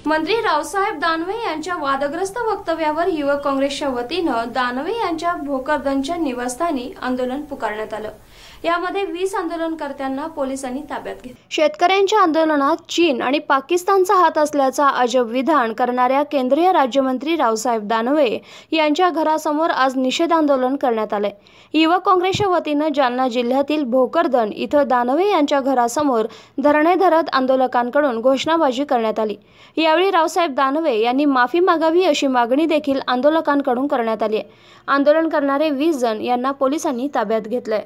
मंत्री रावसाहेब दानवे यांच्या वादग्रस्त वक्तव्यावर युवक काँग्रेसच्या वतीनं दानवे यांच्या भोकरदनच्या निवासस्थानी आंदोलन पुकारण्यात आलं। यामध्ये 20 आंदोलनकर्त्यांना पोलिसांनी ताब्यात घेतले। शेतकऱ्यांच्या आंदोलनात चीन आणि पाकिस्तानचा हात असल्याचा अजब विधान करणाऱ्या केंद्रीय राज्यमंत्री रावसाहेब दानवे यांच्या घरासमोर आज निषेध आंदोलन करण्यात आले। युवक काँग्रेसच्या वतीनं जालना जिल्ह्यातील भोकरदन इथं दानवे यांच्या घरासमोर धरणे धरत आंदोलकांकडून घोषणाबाजी करण्यात आली। यावेळी रावसाहेब दानवे यांनी माफी मागावी अशी मागणी देखील आंदोलकांकडून करण्यात आली आहे। आंदोलन करणारे 20 जण यांना पोलिसांनी ताब्यात घेतलंय।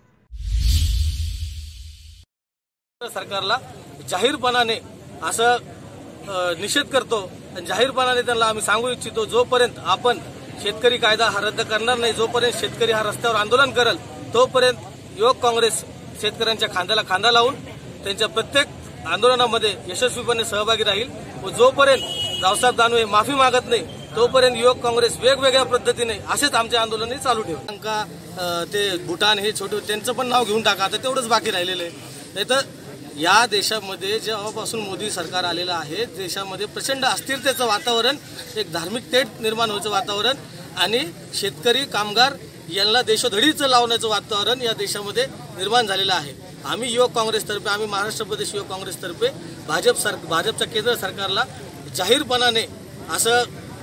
सरकारला जाहीरपणाने असं निषेध करतो आणि जाहीरपणाने त्यांना आम्ही सांगू इच्छितो, जोपर्यंत आपण शेतकरी कायदा हा रद्द करणार नाही, जोपर्यंत शेतकरी हा रस्त्यावर आंदोलन करेल, तोपर्यंत युवक काँग्रेस शेतकऱ्यांच्या खांद्याला खांदा लावून त्यांच्या प्रत्येक आंदोलनामध्ये यशस्वीपणे सहभागी राहील व जोपर्यंत रावसाहेब दानवे माफी मागत नाही तोपर्यंत युवक काँग्रेस वेगवेगळ्या पद्धतीने असेच आमचे आंदोलन चालू ठेवू। ते भूटान हे छोटे त्यांचं पण नाव घेऊन टाका, आता तेवढंच बाकी राहिलेलं आहे। नाही तर या देशामध्ये जेव्हापासून मोदी सरकार आलेलं आहे, देशामध्ये प्रचंड अस्थिरतेचं वातावरण, एक धार्मिक तेढ निर्माण व्हायचं वातावरण आणि शेतकरी कामगार यांना देशोधडीचं लावण्याचं वातावरण या देशामध्ये निर्माण झालेलं आहे। आम्ही युवक काँग्रेसतर्फे, आम्ही महाराष्ट्र प्रदेश युवक काँग्रेसतर्फे भाजपच्या केंद्र सरकारला जाहीरपणाने असं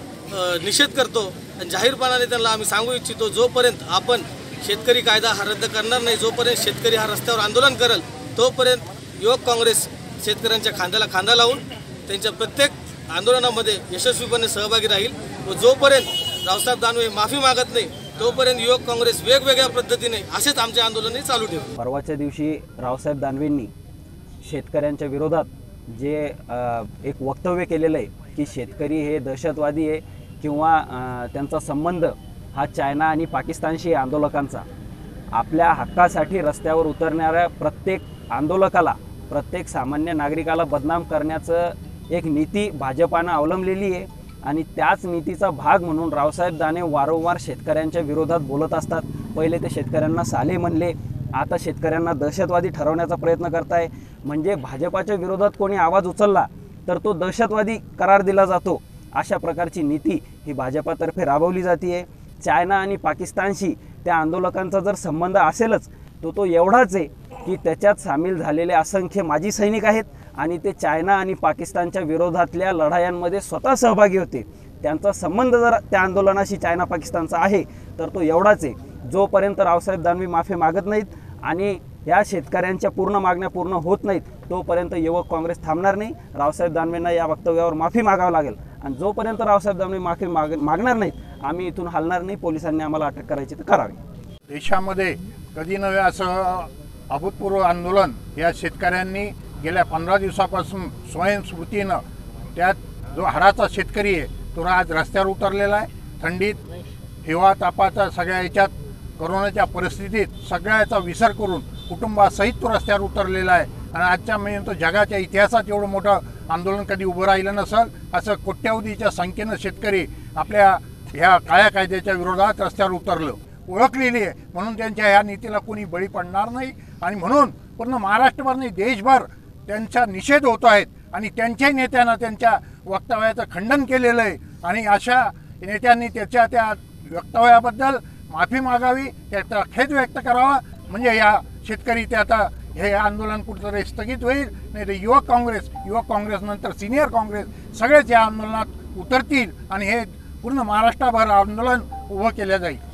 निषेध करतो आणि जाहीरपणाने त्यांना आम्ही सांगू इच्छितो, जोपर्यंत आपण शेतकरी कायदा हा रद्द करणार नाही, जोपर्यंत शेतकरी हा रस्त्यावर आंदोलन करेल, तोपर्यंत युवक काँग्रेस शेतकऱ्यांच्या खांद्याला खांदा लावून त्यांच्या प्रत्येक आंदोलनामध्ये यशस्वीपणे सहभागी राहील व जोपर्यंत रावसाहेब दानवे माफी मागत नाही तोपर्यंत युवक काँग्रेस वेगवेगळ्या पद्धतीने असेच आमचे आंदोलन चालू ठेवू। परवाच्या दिवशी रावसाहेब दानवेंनी शेतकऱ्यांच्या विरोधात जे एक वक्तव्य केलेलं आहे की शेतकरी हे दहशतवादी आहे किंवा त्यांचा संबंध हा चायना आणि पाकिस्तानशी आंदोलकांचा, आपल्या हक्कासाठी रस्त्यावर उतरणाऱ्या प्रत्येक आंदोलकाला, प्रत्येक सामान्य नागरिकाला बदनाम करण्याचं एक नीती भाजपानं अवलंबलेली आहे आणि त्याच नीतीचा भाग म्हणून रावसाहेब दानवे वारंवार शेतकऱ्यांच्या विरोधात बोलत असतात। पहिले ते शेतकऱ्यांना साले म्हणले, आता शेतकऱ्यांना दहशतवादी ठरवण्याचा प्रयत्न करताय। म्हणजे भाजपाच्या विरोधात कोणी आवाज उचलला तर तो दहशतवादी करार दिला जातो, अशा प्रकारची नीती ही भाजपातर्फे राबवली जाते। चायना आणि पाकिस्तानशी त्या आंदोलकांचा जर संबंध असेलच तो एवढाच आहे की त्याच्यात सामील झालेले असंख्य माजी सैनिक आहेत आणि ते चायना आणि पाकिस्तानच्या विरोधातल्या लढायांमध्ये स्वतः सहभागी होते। त्यांचा संबंध जर त्या आंदोलनाशी चायना पाकिस्तानचा आहे तर तो एवढाच आहे। जोपर्यंत रावसाहेब दानवे माफी मागत नाहीत आणि या शेतकऱ्यांच्या पूर्ण मागण्या पूर्ण होत नाहीत तोपर्यंत युवक काँग्रेस थांबणार नाही। रावसाहेब दानवेंना या वक्तव्यावर माफी मागावं लागेल आणि जोपर्यंत रावसाहेब दानवे माफी मागणार नाहीत आम्ही इथून हलणार नाही। पोलिसांनी आम्हाला अटक करायची तर करावी। देशामध्ये कधी नव्हे असं अभूतपूर्व आंदोलन या शेतकऱ्यांनी गेल्या 15 दिवसापासून स्वयंस्फूर्तीनं, त्यात जो हाडाचा शेतकरी आहे तो आज रस्त्यावर उतरलेला आहे। थंडीत, हिवा तापाचा सगळ्या याच्यात, कोरोनाच्या परिस्थितीत सगळ्याचा विसर करून कुटुंबासहित तो रस्त्यावर उतरलेला आहे आणि आजच्या म्हणजे जगाच्या इतिहासात एवढं मोठं आंदोलन कधी उभं राहिलं नसेल। असं कोट्यावधीच्या संख्येनं शेतकरी आपल्या ह्या काळ्या कायद्याच्या विरोधात रस्त्यावर उतरलं, ओळखलेली आहे। म्हणून त्यांच्या ह्या नीतीला कोणी बळी पडणार नाही आणि म्हणून पूर्ण महाराष्ट्रभर नाही देशभर त्यांचा निषेध होतो आहे आणि त्यांच्याही नेत्यांना त्यांच्या वक्तव्याचं खंडन केलेलं आहे आणि अशा नेत्यांनी त्याच्या त्या वक्तव्याबद्दल माफी मागावी, त्याचा खेद व्यक्त करावा, म्हणजे या शेतकरी ते आता हे आंदोलन कुठेतरी स्थगित होईल। नाही तर युवक काँग्रेस नंतर सिनियर काँग्रेस सगळेच या आंदोलनात उतरतील आणि हे पूर्ण महाराष्ट्रभर आंदोलन उभं केलं जाईल।